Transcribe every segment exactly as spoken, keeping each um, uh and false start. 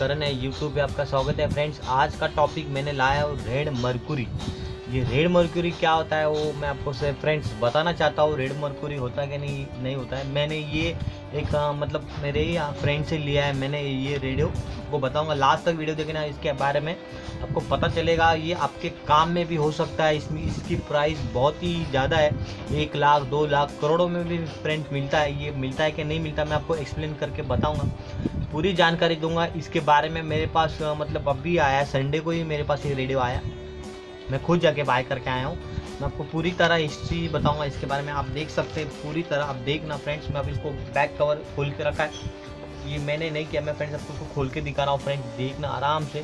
करण है, यूट्यूब पे आपका स्वागत है फ्रेंड्स। आज का टॉपिक मैंने लाया है रेड मर्क्यूरी। ये रेड मर्क्यूरी क्या होता है वो मैं आपको से फ्रेंड्स बताना चाहता हूँ। रेड मर्क्यूरी होता है कि नहीं नहीं होता है। मैंने ये एक आ, मतलब मेरे ही फ्रेंड से लिया है। मैंने ये रेडियो को बताऊंगा, लास्ट तक वीडियो देखना, इसके बारे में आपको पता चलेगा। ये आपके काम में भी हो सकता है। इसमें इसकी प्राइस बहुत ही ज़्यादा है, एक लाख दो लाख करोड़ों में भी फ्रेंड्स मिलता है। ये मिलता है कि नहीं मिलता मैं आपको एक्सप्लेन करके बताऊँगा, पूरी जानकारी दूंगा इसके बारे में। मेरे पास मतलब अभी आया संडे को ही मेरे पास ये रेडियो आया, मैं खुद जाके बाय करके आया हूँ। मैं आपको पूरी तरह हिस्ट्री बताऊंगा इसके बारे में। आप देख सकते हैं पूरी तरह, आप देखना फ्रेंड्स। मैं अब इसको बैक कवर खोल के रखा है, ये मैंने नहीं किया, मैं फ्रेंड्स आपको खोल के दिखा रहा हूँ। फ्रेंड्स देखना आराम से,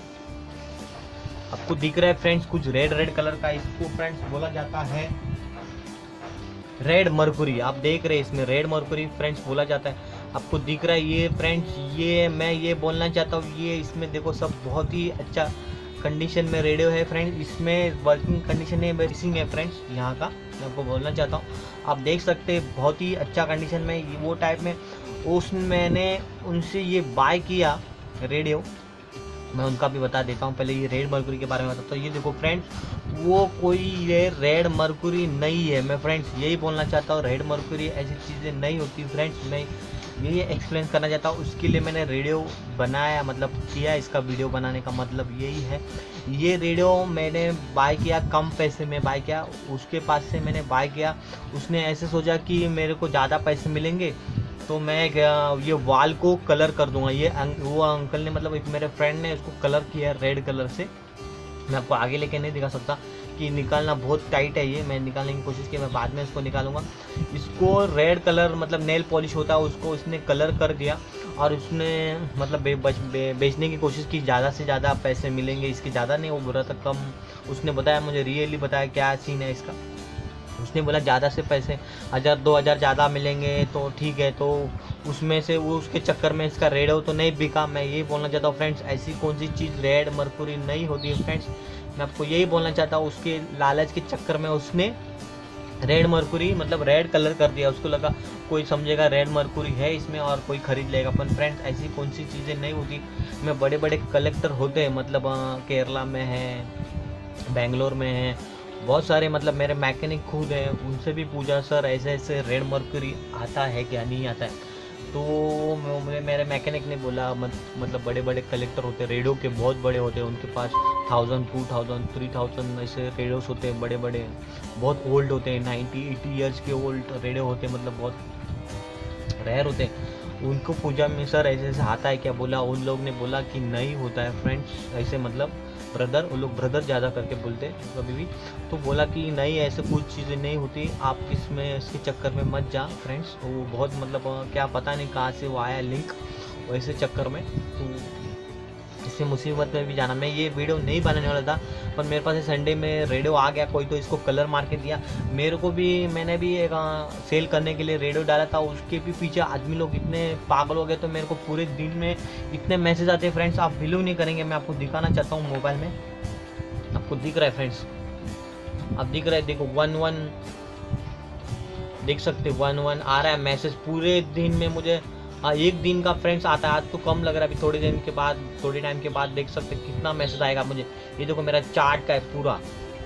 आपको दिख रहा है फ्रेंड्स कुछ रेड रेड कलर का। इसको फ्रेंड्स बोला जाता है रेड मर्क्यूरी। आप देख रहे हैं इसमें रेड मर्क्यूरी फ्रेंड्स बोला जाता है। आपको दिख रहा है ये फ्रेंड्स, ये मैं ये बोलना चाहता हूँ, ये इसमें देखो सब बहुत ही अच्छा कंडीशन में रेडियो है फ्रेंड्स। इसमें वर्किंग कंडीशन है, मिसिंग है फ्रेंड्स यहाँ का, मैं आपको बोलना चाहता हूँ। आप देख सकते हैं बहुत ही अच्छा कंडीशन में वो टाइप में। उसमें मैंने उनसे ये बाय किया रेडियो, मैं उनका भी बता देता हूँ। पहले ये रेड मर्क्यूरी के बारे में बताता हूँ। ये देखो फ्रेंड्स, वो कोई ये रेड मर्क्यूरी नहीं है। मैं फ्रेंड्स यही बोलना चाहता हूँ, रेड मर्क्यूरी ऐसी चीज़ें नहीं होती फ्रेंड्स। मैं यही एक्सप्लेन करना चाहता हूँ, उसके लिए मैंने रेडियो बनाया, मतलब किया। इसका वीडियो बनाने का मतलब यही है। ये रेडियो मैंने बाय किया, कम पैसे में बाय किया, उसके पास से मैंने बाय किया। उसने ऐसे सोचा कि मेरे को ज़्यादा पैसे मिलेंगे तो मैं ये वॉल को कलर कर दूंगा। ये वो अंकल ने, मतलब एक मेरे फ्रेंड ने इसको कलर किया रेड कलर से। मैं आपको आगे लेके नहीं दिखा सकता कि निकालना बहुत टाइट है, ये मैं निकालने की कोशिश की, मैं बाद में इसको निकालूंगा। इसको रेड कलर मतलब नेल पॉलिश होता है, उसको इसने कलर कर दिया और उसने मतलब बे, बे, बेचने की कोशिश की। ज़्यादा से ज़्यादा पैसे मिलेंगे इसके, ज़्यादा नहीं वो बोला था, कम। उसने बताया मुझे, रियली बताया क्या सीन है इसका। उसने बोला ज़्यादा से पैसे हज़ार दो हज़ार ज़्यादा मिलेंगे तो ठीक है, तो उसमें से वो उसके चक्कर में इसका रेडियो तो नहीं बिका। मैं यही बोलना चाहता हूँ फ्रेंड्स, ऐसी कौन सी चीज़ रेड मर्क्यूरी नहीं होती है फ्रेंड्स। मैं आपको यही बोलना चाहता हूँ, उसके लालच के चक्कर में उसने रेड मर्क्यूरी मतलब रेड कलर कर दिया। उसको लगा कोई समझेगा रेड मर्क्यूरी है इसमें और कोई खरीद लेगा, पर फ्रेंड्स ऐसी कौन सी चीज़ें नहीं होती। में बड़े बड़े कलेक्टर होते हैं, मतलब केरला में है, बेंगलोर में है, बहुत सारे, मतलब मेरे मैकेनिक खुद हैं, उनसे भी पूछा सर ऐसे ऐसे रेड मर्क्यूरी आता है क्या, नहीं आता है। तो मुझे मेरे मैकेनिक ने बोला मत, मतलब बड़े बड़े कलेक्टर होते हैं, रेडियो के बहुत बड़े होते हैं, उनके पास thousand two thousand three thousand ऐसे रेडियोस होते हैं, बड़े बड़े, बहुत ओल्ड होते हैं, नाइन्टी एटी ईयर्स के ओल्ड रेडियो होते हैं, मतलब बहुत रेयर होते हैं। उनको पूछा मैं सर ऐसे ऐसे आता है क्या, बोला उन लोग ने बोला कि नहीं होता है फ्रेंड्स ऐसे, मतलब ब्रदर, वो लोग ब्रदर ज़्यादा करके बोलते हैं कभी भी। तो बोला कि नहीं ऐसे कुछ चीज़ें नहीं होती, आप इसमें इसके चक्कर में मत जा फ्रेंड्स। वो बहुत मतलब क्या पता नहीं कहाँ से वो आया लिंक, वैसे चक्कर में तो इससे मुसीबत में भी जाना। मैं ये वीडियो नहीं बनाने वाला था, पर मेरे पास संडे में रेडियो आ गया कोई, तो इसको कलर मार के दिया मेरे को भी। मैंने भी एक सेल करने के लिए रेडियो डाला था, उसके भी पीछे आदमी लोग इतने पागल हो गए, तो मेरे को पूरे दिन में इतने मैसेज आते हैं फ्रेंड्स, आप बिलीव नहीं करेंगे। मैं आपको दिखाना चाहता हूँ मोबाइल में, आपको दिख रहा है फ्रेंड्स, आप दिख रहा है, देखो वन वन देख सकते, वन वन आ रहा है मैसेज पूरे दिन में मुझे। हाँ एक दिन का फ्रेंड्स आता है, आज तो कम लग रहा है, अभी थोड़े दिन के बाद, थोड़े टाइम के बाद देख सकते कितना मैसेज आएगा मुझे। ये देखो मेरा चार्ट का है पूरा।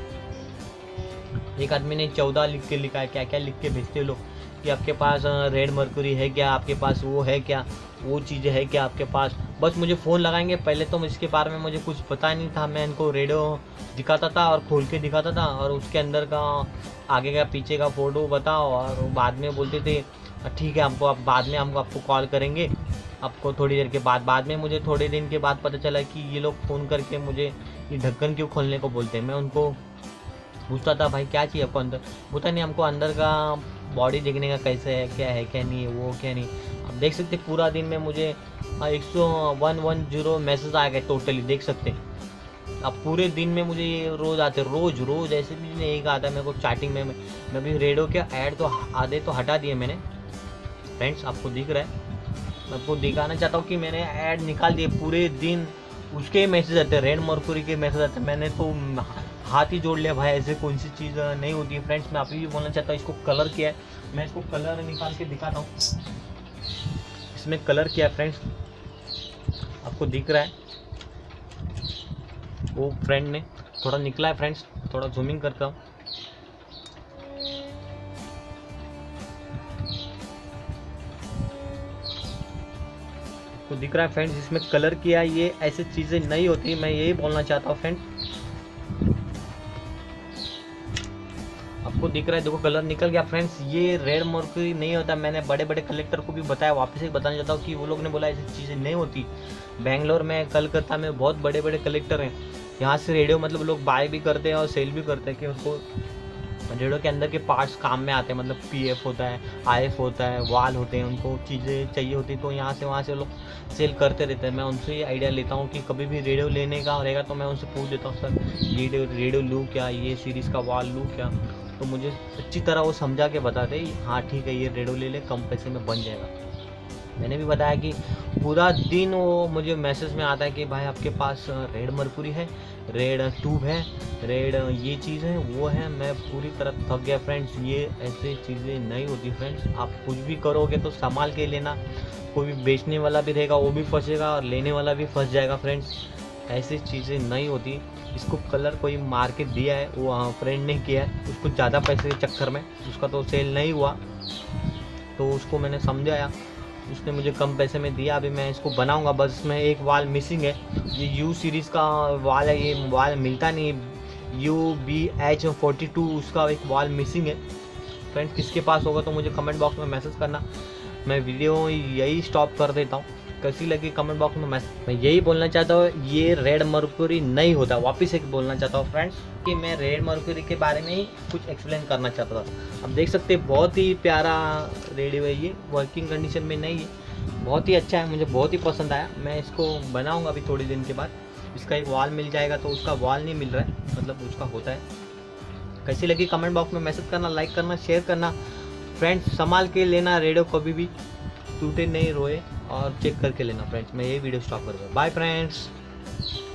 एक आदमी ने चौदह लिख के लिखा है, क्या क्या लिख के भेजते लोग कि आपके पास रेड मर्क्यूरी है क्या, आपके पास वो है क्या, वो चीज़ें है क्या आपके पास। बस मुझे फ़ोन लगाएंगे, पहले तो इसके बारे में मुझे कुछ पता नहीं था। मैं इनको रेडियो दिखाता था और खोल के दिखाता था, और उसके अंदर का आगे का पीछे का फ़ोटो बताओ, और बाद में बोलते थे ठीक है हमको, आप बाद में हमको आपको कॉल करेंगे आपको थोड़ी देर के बाद। बाद में मुझे थोड़े दिन के बाद पता चला कि ये लोग फ़ोन करके मुझे ये ढक्कन क्यों खोलने को बोलते हैं। मैं उनको पूछता था भाई क्या चाहिए आपको अंदर, पता नहीं हमको अंदर का बॉडी देखने का कैसे है, क्या है क्या नहीं है, वो क्या नहीं। आप देख सकते पूरा दिन में मुझे एक सौ वन वन जीरो मैसेज आ गए टोटली, देख सकते अब पूरे दिन में मुझे ये रोज़ आते, रोज़ रोज़ ऐसे भी नहीं एक आता मेरे को चैटिंग में। मैं भी रेडियो के ऐड तो आधे तो हटा दिए मैंने फ्रेंड्स, आपको दिख रहा है। मैं आपको दिखाना चाहता हूँ कि मैंने ऐड निकाल दिए, पूरे दिन उसके मैसेज आते, रेड मर्क्यूरी के मैसेज आते। मैंने तो हाथ ही जोड़ लिया भाई, ऐसे कौन सी चीज़ नहीं होती है फ्रेंड्स। मैं अभी भी बोलना चाहता हूँ, इसको कलर किया है, मैं इसको कलर निकाल के दिखाता हूँ। इसमें कलर किया है फ्रेंड्स, आपको दिख रहा है। वो फ्रेंड ने थोड़ा निकला है फ्रेंड्स, थोड़ा जूमिंग करता हूँ। तो दिख रहा है फ्रेंड्स, इसमें कलर किया है, ये ऐसी चीज़ें नहीं होती, मैं यही बोलना चाहता हूँ फ्रेंड। आपको दिख रहा है, देखो कलर निकल गया फ्रेंड्स, ये रेड मर्क्यूरी नहीं होता। मैंने बड़े बड़े कलेक्टर को भी बताया, वापस एक बताना चाहता हूँ कि वो लोग ने बोला ऐसी चीज़ें नहीं होती। बेंगलोर में, कलकत्ता में बहुत बड़े बड़े कलेक्टर हैं, यहाँ से रेडियो मतलब लोग बाय भी करते हैं और सेल भी करते हैं कि उसको रेडियो के अंदर के पार्ट्स काम में आते हैं, मतलब पीएफ होता है, आईएफ होता है, वाल होते हैं, उनको चीज़ें चाहिए होती है, तो यहाँ से वहाँ से लोग सेल करते रहते हैं। मैं उनसे ये आइडिया लेता हूँ कि कभी भी रेडियो लेने का रहेगा तो मैं उनसे पूछ देता हूँ, सर ये रेडियो लूँ क्या, ये सीरीज़ का वाल लूँ क्या, तो मुझे अच्छी तरह वो समझा के बताते, हाँ ठीक है ये रेडियो ले ले, कम पैसे में बन जाएगा। मैंने भी बताया कि पूरा दिन वो मुझे मैसेज में आता है कि भाई आपके पास रेड मर्क्यूरी है, रेड ट्यूब है, रेड ये चीज़ है, वो है। मैं पूरी तरह थक गया फ्रेंड्स, ये ऐसे चीज़ें नहीं होती फ्रेंड्स। आप कुछ भी करोगे तो संभाल के लेना, कोई भी बेचने वाला भी रहेगा वो भी फंसेगा और लेने वाला भी फंस जाएगा फ्रेंड्स, ऐसी चीज़ें नहीं होती। इसको कलर कोई मार के दिया है, वो फ्रेंड ने किया है, उसको ज़्यादा पैसे के चक्कर में उसका तो सेल नहीं हुआ, तो उसको मैंने समझाया, उसने मुझे कम पैसे में दिया। अभी मैं इसको बनाऊंगा, बस इसमें एक वाल मिसिंग है, ये यू सीरीज़ का वाल है, ये वाल मिलता नहीं, U B H forty two उसका एक वाल मिसिंग है फ्रेंड्स। किसके पास होगा तो मुझे कमेंट बॉक्स में मैसेज करना। मैं वीडियो यही स्टॉप कर देता हूँ, कैसी लगी कमेंट बॉक्स में मैसेज। मैं यही बोलना चाहता हूँ, ये रेड मर्क्यूरी नहीं होता। वापस एक बोलना चाहता हूँ फ्रेंड्स कि मैं रेड मर्क्यूरी के बारे में ही कुछ एक्सप्लेन करना चाहता था। अब देख सकते हैं बहुत ही प्यारा रेडियो है, ये वर्किंग कंडीशन में नहीं है, बहुत ही अच्छा है, मुझे बहुत ही पसंद आया। मैं इसको बनाऊँगा अभी थोड़ी दिन के बाद। इसका एक वॉल मिल जाएगा, तो उसका वॉल नहीं मिल रहा है, मतलब उसका होता है। कैसी लगी कमेंट बॉक्स में मैसेज करना, लाइक करना, शेयर करना फ्रेंड्स। संभाल के लेना रेडियो, कभी भी टूटे नहीं, रोए, और चेक करके लेना फ्रेंड्स। मैं ये वीडियो स्टॉप कर दूँगा। Bye friends.